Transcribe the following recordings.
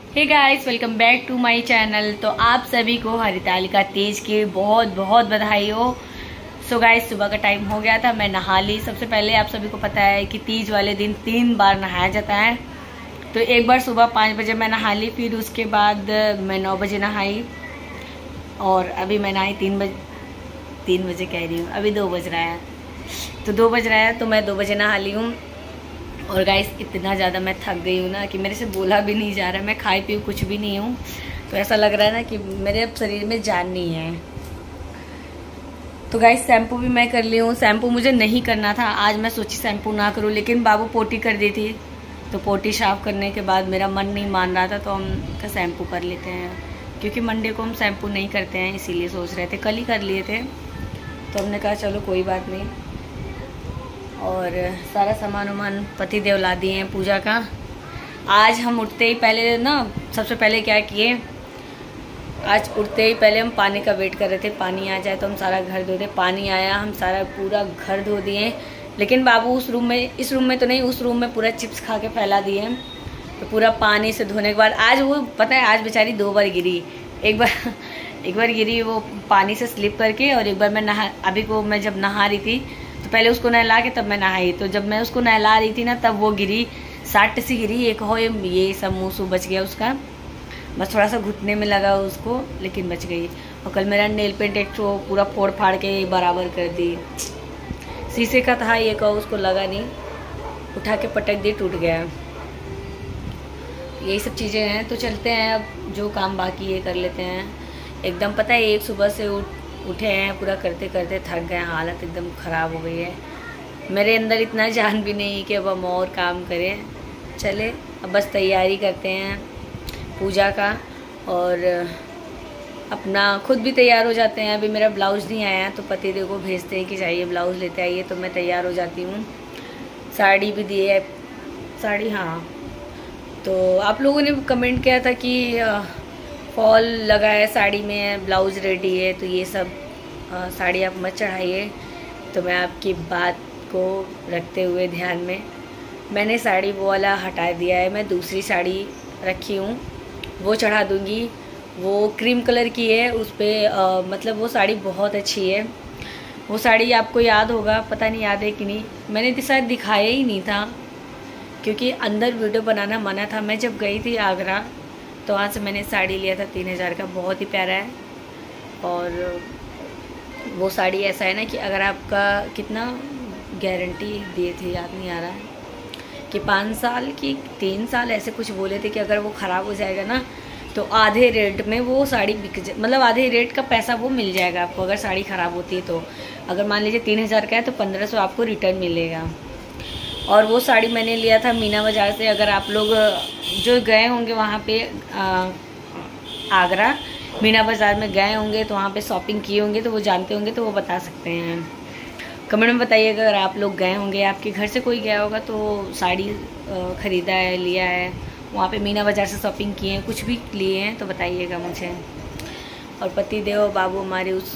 Hey guys, welcome back to my channel. तो आप सभी को हरितालिका तीज की बहुत बहुत बधाई हो। सो गाइस, सुबह का टाइम हो गया था, मैं नहा ली। सबसे पहले आप सभी को पता है कि तीज वाले दिन 3 बार नहाया जाता है। तो एक बार सुबह 5 बजे मैं नहा ली, फिर उसके बाद मैं 9 बजे नहाई और अभी मैं नहाई 3 बजे कह रही हूँ, अभी 2 बज रहा है। तो 2 बज रहा है तो मैं 2 बजे नहा ली हूँ। और गाइस, इतना ज़्यादा मैं थक गई हूँ ना कि मेरे से बोला भी नहीं जा रहा। मैं खाई पी कुछ भी नहीं हूँ, तो ऐसा लग रहा है ना कि मेरे शरीर में जान नहीं है। तो गाइस, शैम्पू भी मैं कर ली हूँ। शैम्पू मुझे नहीं करना था आज, मैं सोची शैम्पू ना करूँ, लेकिन बाबू पोटी कर दी थी। तो पोटी साफ करने के बाद मेरा मन नहीं मान रहा था, तो हम का शैम्पू कर लेते हैं। क्योंकि मंडे को हम शैम्पू नहीं करते हैं, इसीलिए सोच रहे थे। कल ही कर लिए थे, तो हमने कहा चलो कोई बात नहीं। और सारा सामान वामान पति देव ला दिए हैं पूजा का। आज हम उठते ही पहले ना, सबसे पहले क्या किए, आज उठते ही पहले हम पानी का वेट कर रहे थे, पानी आ जाए तो हम सारा घर धो दे। पानी आया, हम सारा पूरा घर धो दिए। लेकिन बाबू उस रूम में, इस रूम में तो नहीं, उस रूम में पूरा चिप्स खा के फैला दिए। तो पूरा पानी से धोने के बाद आज वो पता है, आज बेचारी 2 बार गिरी। एक बार गिरी वो पानी से स्लिप करके, और एक बार मैं अभी को मैं जब नहा रही थी तो पहले उसको नहला के तब मैं नहाई। तो जब मैं उसको नहला रही थी ना, तब वो गिरी, साट सी गिरी। एक हो ये सब मुँह सूह बच गया उसका, बस थोड़ा सा घुटने में लगा उसको, लेकिन बच गई। और कल मेरा नेल पेंट एक तो पूरा फोड़ फाड़ के बराबर कर दी। शीशे का था, ये कहो उसको लगा नहीं, उठा के पटक दी, टूट गया। यही सब चीज़ें हैं। तो चलते हैं, अब जो काम बाकी है कर लेते हैं। एकदम पता है, एक सुबह से उठे हैं, पूरा करते करते थक गए, हालत एकदम ख़राब हो गई है। मेरे अंदर इतना जान भी नहीं कि अब हम और काम करें। चले अब बस तैयारी करते हैं पूजा का, और अपना खुद भी तैयार हो जाते हैं। अभी मेरा ब्लाउज़ नहीं आया, तो पतिदेव को भेजते हैं कि चाहिए ब्लाउज़ लेते आइए, तो मैं तैयार हो जाती हूँ। साड़ी भी दी है, साड़ी, हाँ। तो आप लोगों ने कमेंट किया था कि फॉल लगा है साड़ी में, ब्लाउज़ रेडी है, तो ये सब साड़ी आप मत चढ़ाइए। तो मैं आपकी बात को रखते हुए ध्यान में मैंने साड़ी वो वाला हटा दिया है। मैं दूसरी साड़ी रखी हूँ, वो चढ़ा दूँगी। वो क्रीम कलर की है, उस पर मतलब वो साड़ी बहुत अच्छी है। वो साड़ी आपको याद होगा, पता नहीं याद है कि नहीं, मैंने शायद दिखाया ही नहीं था, क्योंकि अंदर वीडियो बनाना मना था। मैं जब गई थी आगरा, तो वहाँ से मैंने साड़ी लिया था 3000 का, बहुत ही प्यारा है। और वो साड़ी ऐसा है ना कि अगर आपका कितना गारंटी दिए थे, याद नहीं आ रहा है, कि 5 साल की 3 साल ऐसे कुछ बोले थे कि अगर वो ख़राब हो जाएगा ना, तो आधे रेट में वो साड़ी मतलब आधे रेट का पैसा वो मिल जाएगा आपको, अगर साड़ी ख़राब होती है तो। अगर मान लीजिए 3000 का है तो 1500 आपको रिटर्न मिलेगा। और वो साड़ी मैंने लिया था मीना बाज़ार से। अगर आप लोग जो गए होंगे वहाँ पे आगरा मीना बाज़ार में गए होंगे, तो वहाँ पे शॉपिंग किए होंगे, तो वो जानते होंगे, तो वो बता सकते हैं। कमेंट में बताइएगा अगर आप लोग गए होंगे, आपके घर से कोई गया होगा तो साड़ी ख़रीदा है, लिया है, वहाँ पे मीना बाज़ार से शॉपिंग किए हैं, कुछ भी लिए हैं, तो बताइएगा मुझे। और पति देव बाबू हमारे उस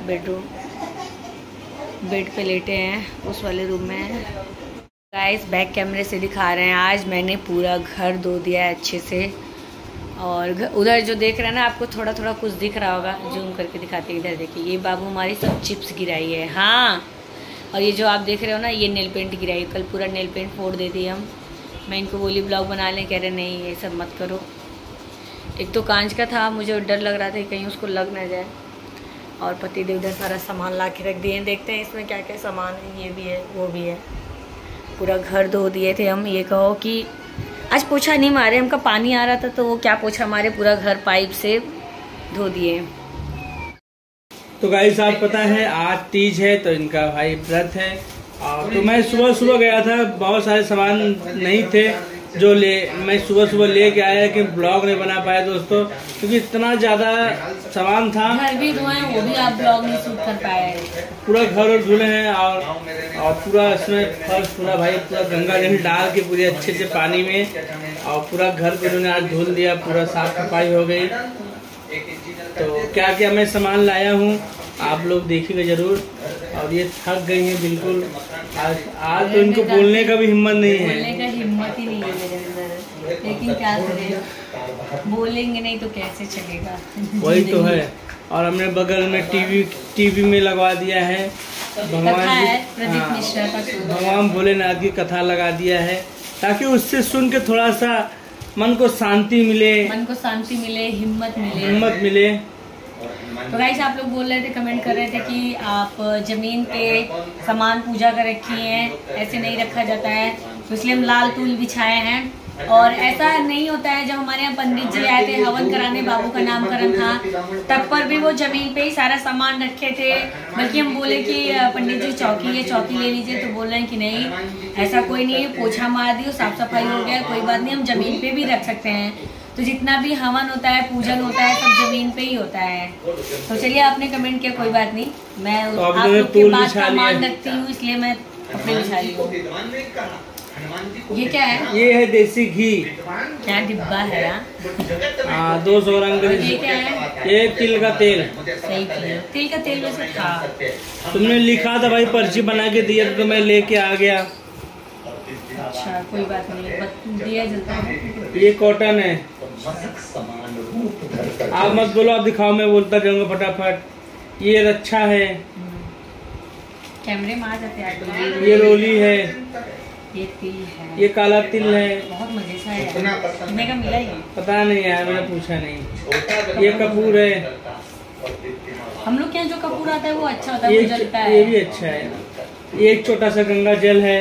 बेड पे लेटे हैं, उस वाले रूम में। गाइस, बैक कैमरे से दिखा रहे हैं, आज मैंने पूरा घर धो दिया है अच्छे से। और उधर जो देख रहे हैं ना, आपको थोड़ा थोड़ा कुछ दिख रहा होगा, जूम करके दिखाते हैं। इधर देखिए, ये बाबू हमारी सब चिप्स गिराई है, हाँ। और ये जो आप देख रहे हो ना, ये नेल पेंट गिराई, कल पूरा नेल पेंट फोड़ देती हम। मैं इनको बोली ब्लॉग बना लें, कह रहे नहीं ये सब मत करो। एक तो कांच का था, मुझे डर लग रहा था कहीं उसको लग ना जाए। और पति देव उधर सारा सामान ला के रख दिए। देखते हैं इसमें क्या क्या सामान है, ये भी है, वो भी है। पूरा घर धो दिए थे हम। ये कहो कि आज पोछा नहीं मारे, हमका पानी आ रहा था, तो वो क्या पोछा मारे, पूरा घर पाइप से धो दिए। तो गाइस, आप पता है आज तीज है, तो इनका भाई व्रत है। तो मैं सुबह गया था, बहुत सारे सामान नहीं थे जो मैं सुबह लेके आया, कि ब्लॉग नहीं बना पाया दोस्तों, क्योंकि इतना ज्यादा सामान था। घर भी धोए, वो भी आप ब्लॉग नहीं शूट कर पाए। पूरा घर और धुले हैं, और पूरा इसमें फर्श पूरा भाई पूरा गंगा जल डाल के पूरे अच्छे से पानी में, और पूरा घर को इन्होंने आज धुल दिया, पूरा साफ सफाई हो गई। तो क्या क्या मैं सामान लाया हूँ आप लोग देखिएगा जरूर। और ये थक गई हैं बिल्कुल, आज तो इनको बोलने का भी हिम्मत नहीं है। हिम्मत ही नहीं है मेरे अंदर, लेकिन क्या करें, बोलेंगे नहीं तो कैसे चलेगा। वही तो है। और हमने बगल में टीवी में लगवा दिया है प्रदीप मिश्रा का भगवान भोलेनाथ की कथा लगा दिया है, ताकि उससे सुन के थोड़ा सा मन को शांति मिले, हिम्मत मिले। तो गाइस आप लोग बोल रहे थे, कमेंट कर रहे थे कि आप जमीन पे सामान पूजा कर रखी हैं, ऐसे नहीं रखा जाता है, तो इसलिए हम लाल तूल बिछाए हैं। और ऐसा नहीं होता है, जब हमारे यहाँ पंडित जी आए थे हवन कराने, बाबू का नामकरण था, तब पर भी वो जमीन पे ही सारा सामान रखे थे। बल्कि हम बोले कि पंडित जी चौकी ले लीजिए, तो बोल रहे हैं कि नहीं, ऐसा कोई नहीं है, पोछा मार दियो, साफ सफाई हो गया, कोई बात नहीं, हम जमीन पे भी रख सकते हैं। तो जितना भी हवन होता है, पूजन होता है, सब जमीन पे ही होता है। तो चलिए, आपने कमेंट किया, कोई बात नहीं, मैं आप लोग की बात का मान रखती हूँ, इसलिए मैं कपड़े बिछा रही हूँ। ये क्या है? ये है देसी घी। क्या डिब्बा है? 200 ग्राम का। ये क्या है? ये तिल का तेल। सही किया, तिल का तेल वैसे था। तुमने लिखा था भाई, पर्ची बना के दिया तो मैं लेके आ गया। अच्छा कोई बात नहीं, दिया जलता है। ये कॉटन है। आप मत बोलो, आप दिखाओ, मैं बोलता जाऊंगा फटाफट। ये रक्षा है। कैमरे में आ जाते हैं। ये रोली है। ये तिल है। ये काला तिल है। बहुत मजे से है। मेरा मिला ही पता नहीं यार, मैंने पूछा नहीं। ये कपूर है। हम लोग के यहाँ जो कपूर आता है वो अच्छा होता है, वो जलता है। ये भी अच्छा है। ये एक छोटा सा गंगा जल है।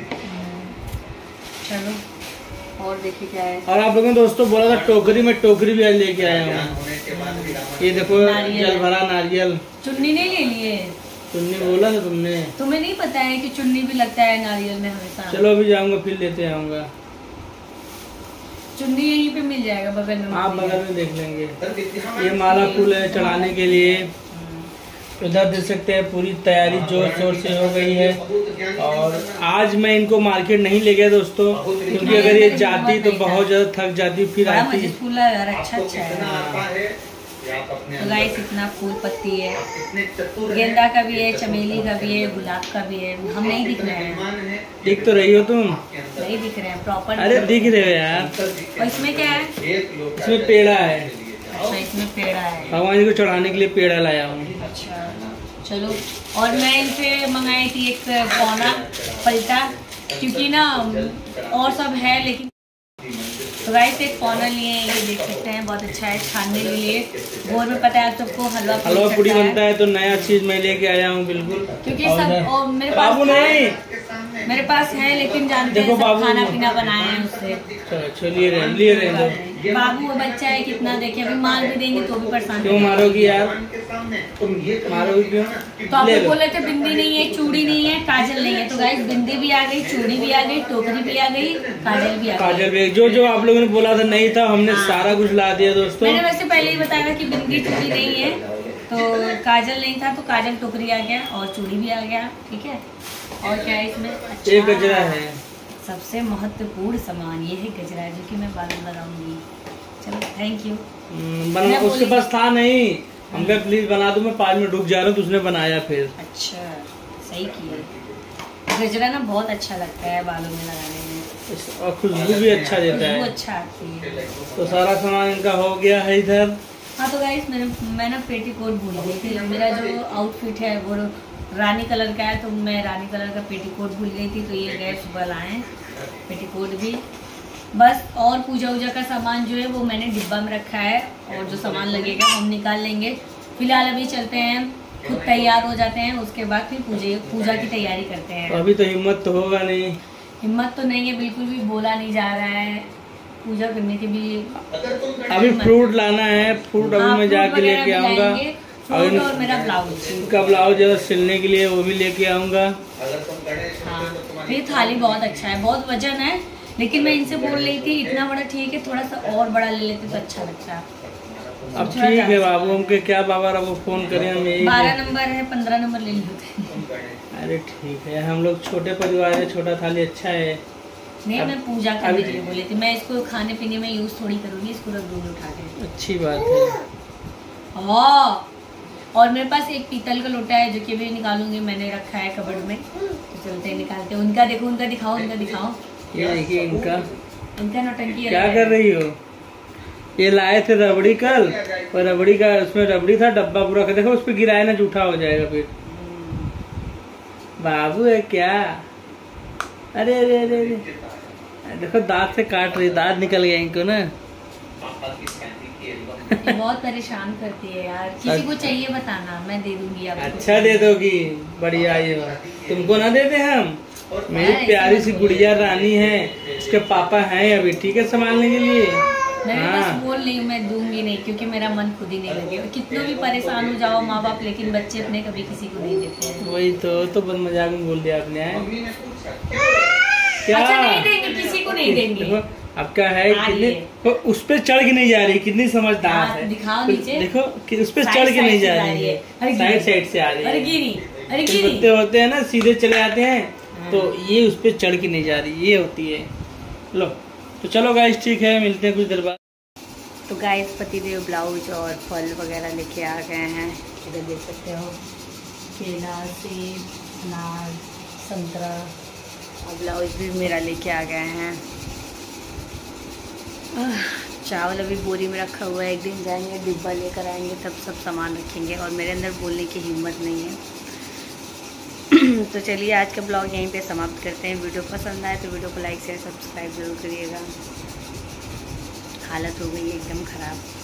चलो और देखिए क्या है। और आप लोगों ने दोस्तों बोला था टोकरी में, टोकरी भी आज लेके आया हूँ। ये देखो, जल भरा नारियल। चुन्नी नहीं ले लिए? चुन्नी बोला था तुमने। तुम्हें नहीं पता है कि चुन्नी भी लगता है नारियल में हमेशा? चलो अभी जाऊंगा, फिर लेते आऊंगा। चुन्नी यहीं पे मिल जाएगा बगल में। आप बगल में देख लेंगे। ये माला फूल है चढ़ाने के लिए। इधर देख सकते हैं पूरी तैयारी जोर शोर से हो गई है। और आज मैं इनको मार्केट नहीं ले गया दोस्तों, क्योंकि अगर ये जाती तो बहुत ज्यादा थक जाती, फिर आती। फूल अच्छा है। तो गाइस इतना फूल पत्ती है, गेंदा का भी है, चमेली का भी है, गुलाब का भी है। हम नहीं दिख रहे हैं। दिख तो रही हो तुम? नहीं दिख रहे हैं प्रॉपर। अरे दिख रहे हो यार। और इसमें क्या है? इसमें पेड़ा है। अच्छा इसमें पेड़ा है। भगवान जी को चढ़ाने के लिए पेड़ा लाया हूँ। अच्छा चलो। और मैं इनसे मंगाई थी एक पौना पलटा, क्योंकि ना और सब है, लेकिन तो गाइस एक पौना लिए, ये देख सकते हैं, बहुत अच्छा है छानने के लिए। भोर में पता है आप सबको हलवा पूड़ी बनता है, तो नया चीज मैं लेके आया हूँ बिल्कुल। क्योंकि सब और मेरे पास है, लेकिन जानते हैं सब खाना पीना बनाए हैं उससे। लिए रहे बाबू बच्चा है कितना, देखे अभी मार भी देंगे तो भी परेशान। क्यों मारोगी यार? मारोगी क्यों? तो आप लोग बोल रहे थे बिंदी नहीं है, चूड़ी नहीं है, काजल नहीं है। तो गाइस बिंदी भी आ गई, चूड़ी भी आ गई, टोकरी भी आ गई, काजल भी आ गई। काजल भी, जो आप लोगों ने बोला था नहीं था, हमने सारा कुछ ला दिया दोस्तों। मैंने वैसे पहले ही बताया था कि बिंदी चूड़ी नहीं है, तो काजल नहीं था, तो काजल टोकरी आ गया और चूड़ी भी आ गया। ठीक है। और क्या है इसमें? अच्छा, एक गजरा है। सबसे महत्वपूर्ण सामान ये है गजरा, जो कि मैं बालों में लगाऊंगी। चलो थैंक यू। उसके पास था नहीं, हम कहा प्लीज बना दो, मैं 5 मिनट रुक जा रहा हूँ, तो उसने बनाया फिर। अच्छा सही किया। गजरा ना बहुत अच्छा लगता है बालों में लगाने में, और खुशबू भी अच्छा देता है। अच्छा आती है। तो सारा सामान इनका हो गया है इधर। हाँ तो गाइस मैं ना पेटीकोट भूल गई थी। मेरा जो आउटफिट है वो रानी कलर का है, तो मैं रानी कलर का पेटीकोट भूल गई थी, तो ये गए सुबह लाए पेटीकोट भी। बस और पूजा वूजा का सामान जो है वो मैंने डिब्बा में रखा है, और जो सामान लगेगा हम निकाल लेंगे। फिलहाल अभी चलते हैं, खुद तैयार हो जाते हैं, उसके बाद फिर पूजा की तैयारी करते हैं। तो अभी तो हिम्मत तो होगा नहीं? हिम्मत तो नहीं है, बिल्कुल भी बोला नहीं जा रहा है। पूजा करने के भी अभी फ्रूट लाना है, फ्रूट अभी मैं जाके लेके आऊँगा। और मेरा ब्लाउज, इनका ब्लाउज जरा सिलने के लिए वो भी लेके आऊँगा। हाँ ये थाली बहुत अच्छा है, बहुत वजन है, लेकिन मैं इनसे बोल रही थी इतना बड़ा ठीक है, थोड़ा सा और बड़ा ले लेते तो अच्छा लगता। अब ठीक है बाबू, हमके क्या बाबा अब फोन करें हम? 12 नंबर है, 15 नंबर ले लेते। अरे ठीक है, हम लोग छोटे परिवार है, छोटा थाली अच्छा है। नहीं मैं पूजा करने के लिए बोली थी, मैं इसको खाने पीने में यूज थोड़ी करूँगी, इसको रख दूँगी उठा के। अच्छी बात है। हाँ और मेरे पास एक पीतल का लोटा है, जो कि अभी निकालूंगी, मैंने रखा है कबर्ड में। तो चलते हैं निकालते हैं। उनका देखो, उनका दिखाओ, उनका दिखाओ। ये देखिए इनका नौटंकी क्या कर रही हो। ये लाए थे रबड़ी कल, और रबड़ी का उसमें रबड़ी था डब्बा पूरा कर, देखो उस पर गिराए ना जूठा हो जाएगा फिर। बाबू है क्या। अरे अरे अरे अरे देखो दांत से काट रही, दांत निकल गया इनको ना। ये बहुत परेशान करती है यार, किसी को चाहिए बताना, मैं दे दूंगी आपको। अच्छा दे दोगी, बढ़िया। ये तुमको ना दे दे हम। मेरी प्यारी सी गुड़िया रानी है, इसके पापा हैं अभी, ठीक है, संभालने के लिए। मैं बस बोल रही हूँ, मैं दूंगी नहीं, क्योंकि मेरा मन खुद ही नहीं लगे। कितना भी परेशान हो जाओ माँ बाप, लेकिन बच्चे अपने कभी किसी को नहीं देते हैं। वही तो बस मजाक में बोल दिया आपने। क्या अच्छा, नहीं देंगे, किसी को नहीं देंगे। अब क्या है, कितनी उस पे चढ़ के नहीं जा रही, कितनी समझदार है। दिखाओ नीचे, देखो कि उस पे चढ़ के नहीं जा रही है, साइड से आ रही है। अरे कुत्ते होते हैं ना सीधे चले आते हैं, तो ये उस पे चढ़ के नहीं जा रही, ये होती है। लो तो चलो गाइस, ठीक है, मिलते हैं कुछ देर बाद। तो गाइस पतिदेव ब्लाउज और फल वगैरह लेके आ गए हैं। इधर देख सकते हो, केला, सेब, अनार, संतरा, और ब्लाउज भी मेरा लेके आ गए हैं। चावल अभी बोरी में रखा हुआ है, एक दिन जाएंगे डिब्बा लेकर आएंगे, तब सब सामान रखेंगे, और मेरे अंदर बोलने की हिम्मत नहीं है। तो चलिए आज का ब्लॉग यहीं पे समाप्त करते हैं। वीडियो पसंद आए तो वीडियो को लाइक शेयर सब्सक्राइब जरूर करिएगा। हालत हो गई एकदम ख़राब।